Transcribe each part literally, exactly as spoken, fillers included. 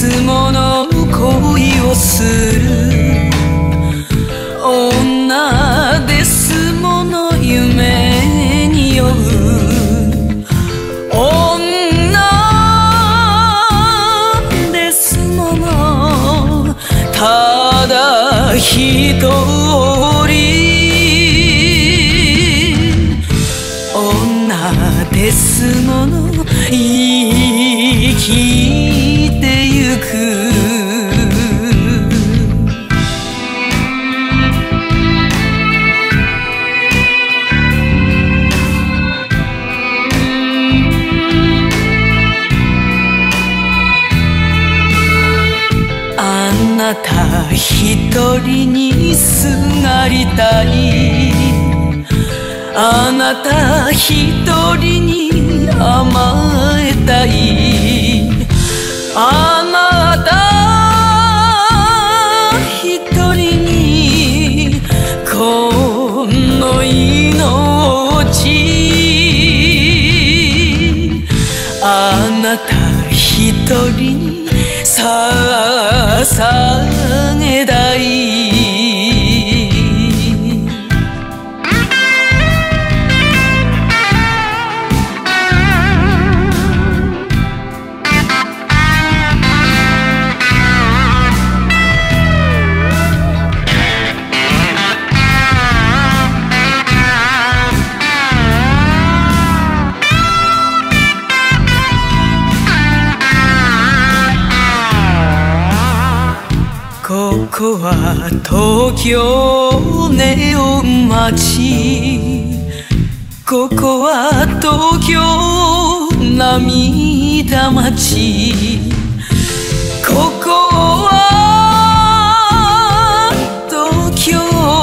ですもの恋をする女ですもの夢に酔う女ですものただ一人女ですもの生きてゆくあなた一人にすがりたいあなた一人に甘えたいあなた一人にこの命あなた一人に捧げたいここは東京ネオン街ここは東京涙町ここは東京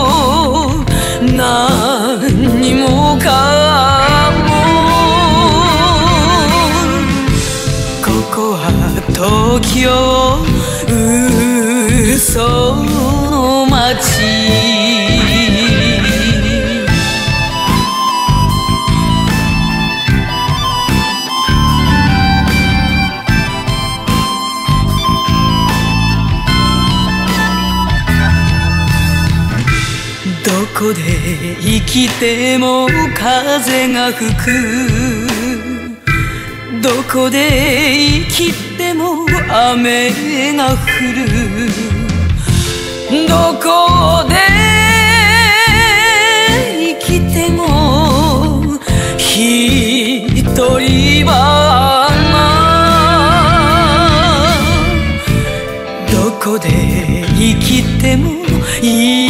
何もかもここは東京嘘の街どこで生きても風が吹くどこで生きても雨が降るどこで生きても一人ばどこで生きても